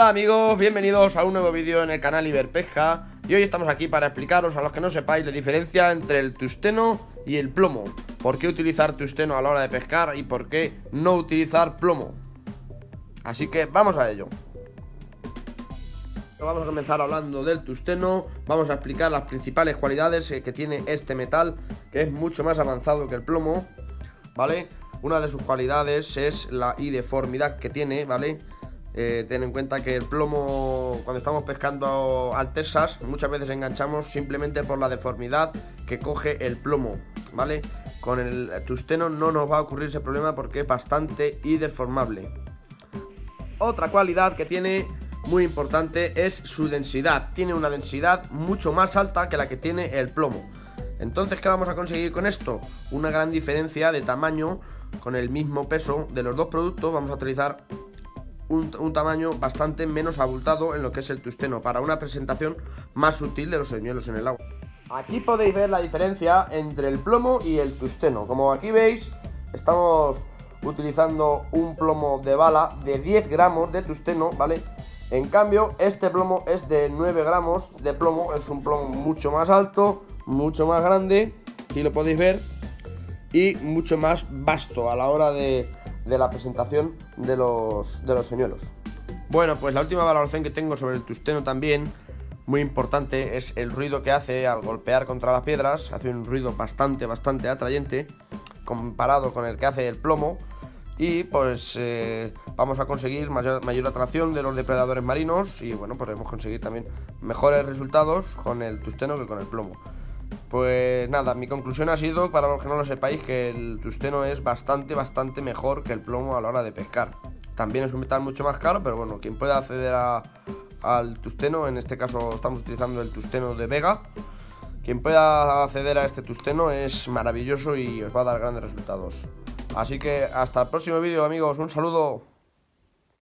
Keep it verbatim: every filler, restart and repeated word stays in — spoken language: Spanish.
Hola amigos, bienvenidos a un nuevo vídeo en el canal Iberpesca. Y hoy estamos aquí para explicaros, a los que no sepáis, la diferencia entre el tungsteno y el plomo. Por qué utilizar tungsteno a la hora de pescar y por qué no utilizar plomo. Así que vamos a ello. Vamos a comenzar hablando del tungsteno. Vamos a explicar las principales cualidades que tiene este metal, que es mucho más avanzado que el plomo, ¿vale? Una de sus cualidades es la idiformidad que tiene, ¿vale? Eh, ten en cuenta que el plomo, cuando estamos pescando altezas, muchas veces enganchamos simplemente por la deformidad que coge el plomo, ¿vale? Con el tungsteno no nos va a ocurrir ese problema porque es bastante idiformable. Otra cualidad que tiene muy importante es su densidad. Tiene una densidad mucho más alta que la que tiene el plomo. Entonces, ¿qué vamos a conseguir con esto? Una gran diferencia de tamaño. Con el mismo peso de los dos productos vamos a utilizar Un, un tamaño bastante menos abultado en lo que es el tungsteno, para una presentación más sutil de los señuelos en el agua. Aquí podéis ver la diferencia entre el plomo y el tungsteno. Como aquí veis, estamos utilizando un plomo de bala de diez gramos de tungsteno, ¿vale? En cambio, este plomo es de nueve gramos de plomo. Es un plomo mucho más alto, mucho más grande, aquí lo podéis ver, y mucho más vasto a la hora de de la presentación de los, de los señuelos. Bueno, pues la última valoración que tengo sobre el tungsteno también, muy importante, es el ruido que hace al golpear contra las piedras. Hace un ruido bastante, bastante atrayente comparado con el que hace el plomo. Y pues eh, vamos a conseguir mayor, mayor atracción de los depredadores marinos. Y bueno, podemos conseguir también mejores resultados con el tungsteno que con el plomo. Pues nada, mi conclusión ha sido, para los que no lo sepáis, que el tungsteno es bastante, bastante mejor que el plomo a la hora de pescar. También es un metal mucho más caro, pero bueno, quien pueda acceder a, al tungsteno, en este caso estamos utilizando el tungsteno de Vega, quien pueda acceder a este tungsteno es maravilloso y os va a dar grandes resultados. Así que hasta el próximo vídeo, amigos, un saludo.